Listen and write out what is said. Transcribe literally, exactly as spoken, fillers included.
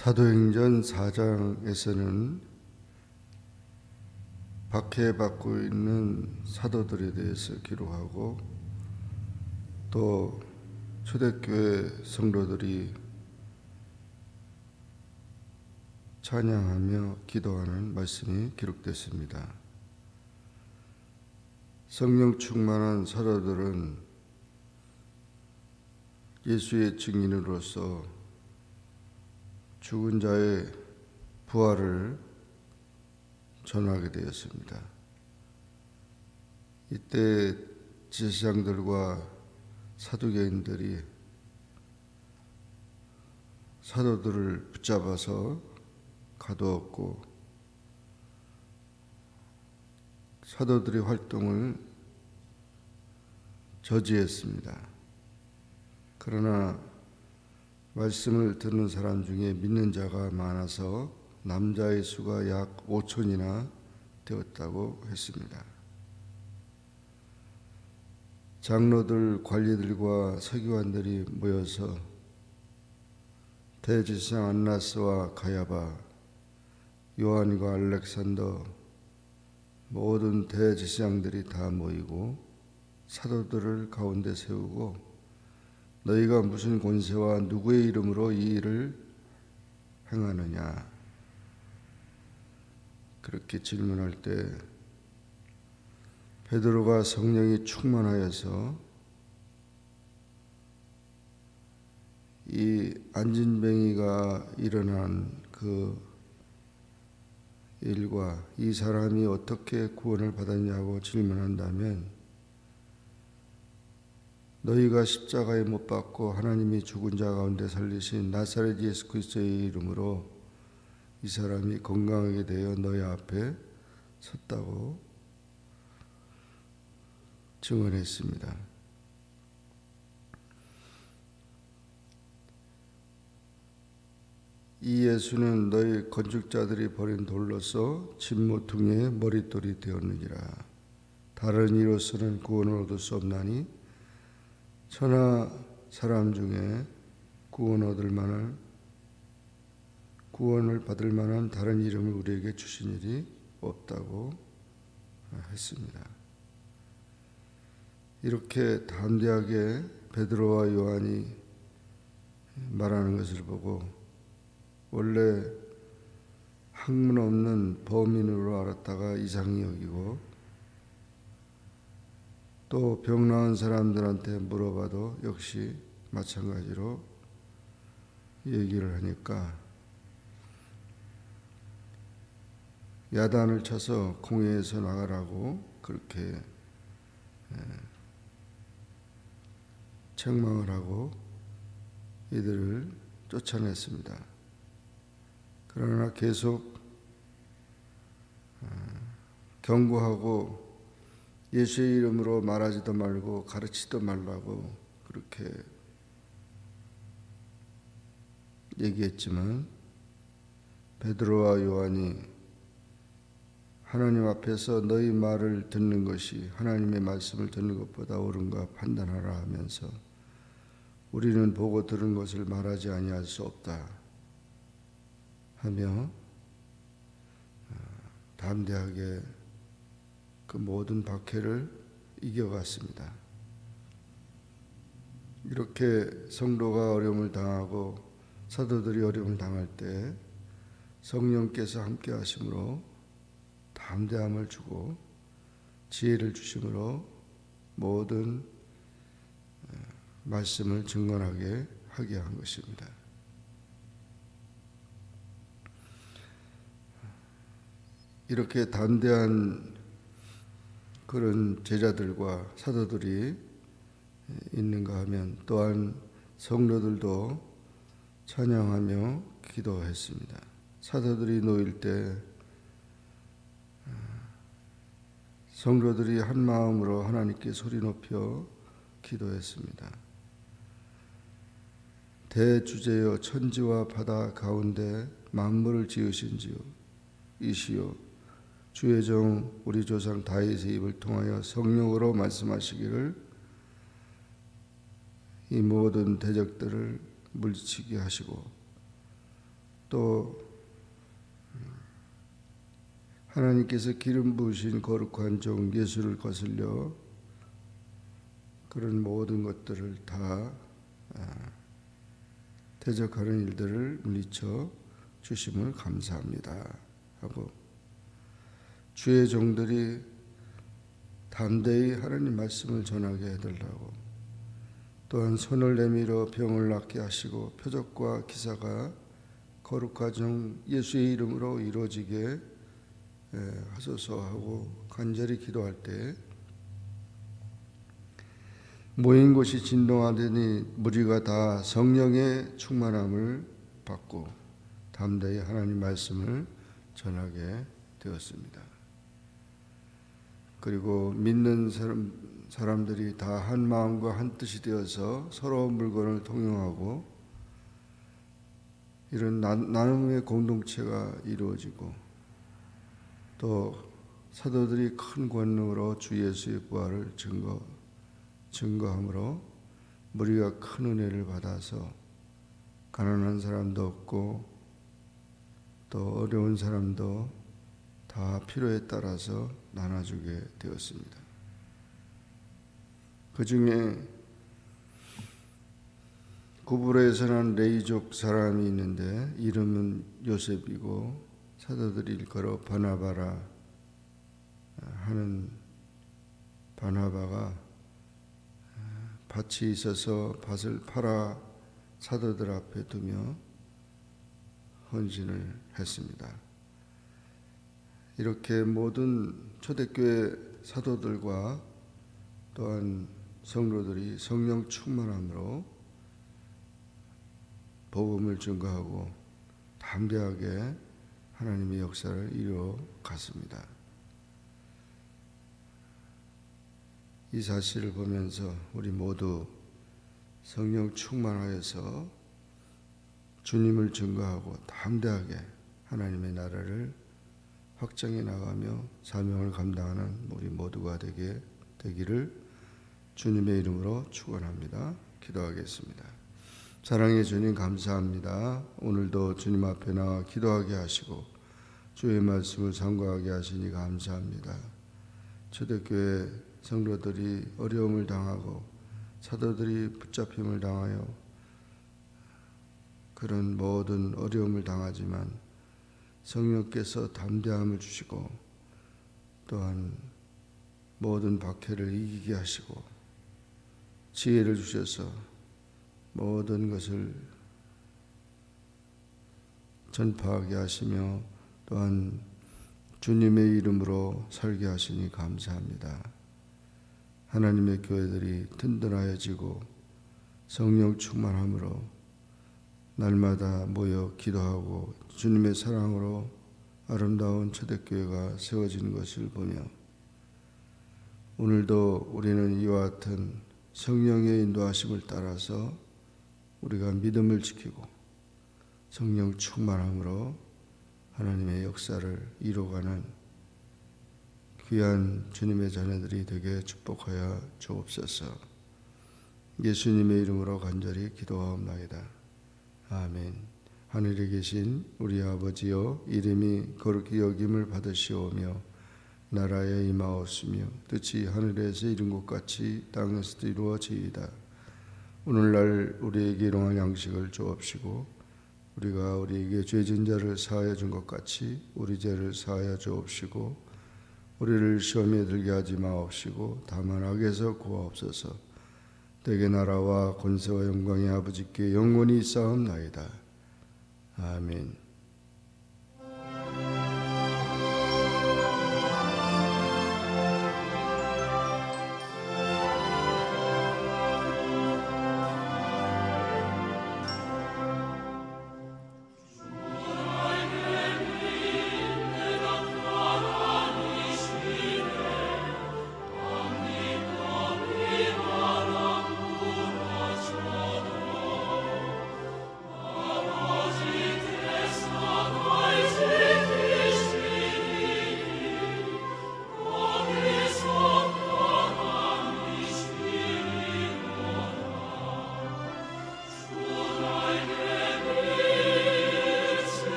사도행전 사 장에서는 박해받고 있는 사도들에 대해서 기록하고 또 초대교회 성도들이 찬양하며 기도하는 말씀이 기록됐습니다. 성령 충만한 사도들은 예수의 증인으로서 죽은 자의 부활을 전하게 되었습니다. 이때 제사장들과 사두개인들이 사도들을 붙잡아서 가두었고 사도들의 활동을 저지했습니다. 그러나 말씀을 듣는 사람 중에 믿는 자가 많아서 남자의 수가 약 오천이나 되었다고 했습니다. 장로들, 관리들과 서기관들이 모여서 대제사장 안나스와 가야바, 요한과 알렉산더 모든 대제사장들이 다 모이고 사도들을 가운데 세우고 너희가 무슨 권세와 누구의 이름으로 이 일을 행하느냐 그렇게 질문할 때 베드로가 성령이 충만하여서 이 안진뱅이가 일어난 그 일과 이 사람이 어떻게 구원을 받았냐고 질문한다면 너희가 십자가에 못 박고 하나님이 죽은 자 가운데 살리신 나사렛 예수 그리스도의 이름으로 이 사람이 건강하게 되어 너희 앞에 섰다고 증언했습니다. 이 예수는 너희 건축자들이 버린 돌로서 진모퉁이의 머릿돌이 되었느니라. 다른 이로서는 구원을 얻을 수 없나니 천하 사람 중에 구원 얻을 만한 구원을 받을 만한 다른 이름을 우리에게 주신 일이 없다고 했습니다. 이렇게 담대하게 베드로와 요한이 말하는 것을 보고 원래 학문 없는 범인으로 알았다가 이상히 여기고 또 병 나은 사람들한테 물어봐도 역시 마찬가지로 얘기를 하니까 야단을 쳐서 공회에서 나가라고 그렇게 책망을 하고 이들을 쫓아냈습니다. 그러나 계속 경고하고 예수의 이름으로 말하지도 말고 가르치지도 말라고 그렇게 얘기했지만 베드로와 요한이 하나님 앞에서 너희 말을 듣는 것이 하나님의 말씀을 듣는 것보다 옳은가 판단하라 하면서 우리는 보고 들은 것을 말하지 아니할 수 없다 하며 담대하게 그 모든 박해를 이겨갔습니다. 이렇게 성도가 어려움을 당하고 사도들이 어려움을 당할 때 성령께서 함께 하심으로 담대함을 주고 지혜를 주심으로 모든 말씀을 증언하게 하게 한 것입니다. 이렇게 담대한 그런 제자들과 사도들이 있는가 하면 또한 성도들도 찬양하며 기도했습니다. 사도들이 놓일 때 성도들이 한 마음으로 하나님께 소리 높여 기도했습니다. 대주제여 천지와 바다 가운데 만물을 지으신 주 이시요 주의 종 우리 조상 다윗의 입을 통하여 성령으로 말씀하시기를 이 모든 대적들을 물리치게 하시고 또 하나님께서 기름 부으신 거룩한 종 예수를 거슬려 그런 모든 것들을 다 대적하는 일들을 물리쳐 주심을 감사합니다 하고, 주의 종들이 담대히 하나님 말씀을 전하게 해달라고, 또한 손을 내밀어 병을 낫게 하시고 표적과 기사가 거룩한 종 예수의 이름으로 이루어지게 하소서 하고 간절히 기도할 때 모인 곳이 진동하더니 무리가 다 성령의 충만함을 받고 담대히 하나님 말씀을 전하게 되었습니다. 그리고 믿는 사람, 사람들이 다 한 마음과 한 뜻이 되어서 서로 물건을 통용하고 이런 나, 나눔의 공동체가 이루어지고, 또 사도들이 큰 권능으로 주 예수의 부활을 증거, 증거함으로 무리가 큰 은혜를 받아서 가난한 사람도 없고 또 어려운 사람도 다 필요에 따라서 나눠주게 되었습니다. 그 중에 구브로에서 난 레이족 사람이 있는데 이름은 요셉이고 사도들이 일컬어 바나바라 하는 바나바가 밭이 있어서 밭을 팔아 사도들 앞에 두며 헌신을 했습니다. 이렇게 모든 초대교회 사도들과 또한 성도들이 성령 충만함으로 복음을 증거하고 담대하게 하나님의 역사를 이루어 갔습니다. 이 사실을 보면서 우리 모두 성령 충만하여서 주님을 증거하고 담대하게 하나님의 나라를 확장해 나가며 사명을 감당하는 우리 모두가 되게 되기를 주님의 이름으로 축원합니다. 기도하겠습니다. 사랑의 주님, 감사합니다. 오늘도 주님 앞에 나와 기도하게 하시고 주의 말씀을 상고하게 하시니 감사합니다. 초대교회 성도들이 어려움을 당하고 사도들이 붙잡힘을 당하여 그런 모든 어려움을 당하지만 성령께서 담대함을 주시고 또한 모든 박해를 이기게 하시고 지혜를 주셔서 모든 것을 전파하게 하시며 또한 주님의 이름으로 살게 하시니 감사합니다. 하나님의 교회들이 든든하여지고 성령 충만함으로 날마다 모여 기도하고 주님의 사랑으로 아름다운 초대교회가 세워지는 것을 보며 오늘도 우리는 이와 같은 성령의 인도하심을 따라서 우리가 믿음을 지키고 성령 충만함으로 하나님의 역사를 이루어가는 귀한 주님의 자녀들이 되게 축복하여 주옵소서. 예수님의 이름으로 간절히 기도하옵나이다. 아멘. 하늘에 계신 우리 아버지여, 이름이 거룩히 여김을 받으시오며 나라에 임하옵시며 뜻이 하늘에서 이룬 것 같이 땅에서도 이루어지이다. 오늘날 우리에게 일용할 양식을 주옵시고 우리가 우리에게 죄진 자를 사하여 준 것 같이 우리 죄를 사하여 주옵시고 우리를 시험에 들게 하지 마옵시고 다만 악에서 구하옵소서. 대개 나라와 권세와 영광이 아버지께 영원히 있사옵나이다. 아멘.